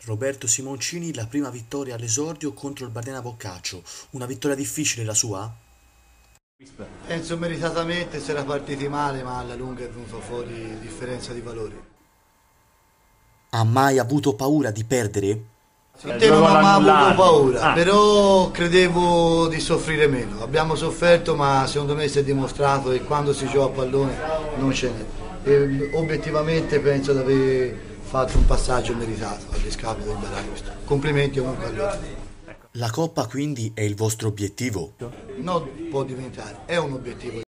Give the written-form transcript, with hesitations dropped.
Roberto Simoncini, la prima vittoria all'esordio contro il Bardena Boccaccio. Una vittoria difficile la sua? Penso meritatamente, si era partiti male, ma alla lunga è venuto fuori differenza di valori. Ha mai avuto paura di perdere? Te non ho mai avuto paura, però credevo di soffrire meno. Abbiamo sofferto, ma secondo me si è dimostrato che quando si gioca a pallone non ce n'è. E obiettivamente penso di aver fatto un passaggio meritato a discapito del Bellagio. Complimenti comunque a loro. La Coppa quindi è il vostro obiettivo? Non può diventare, è un obiettivo.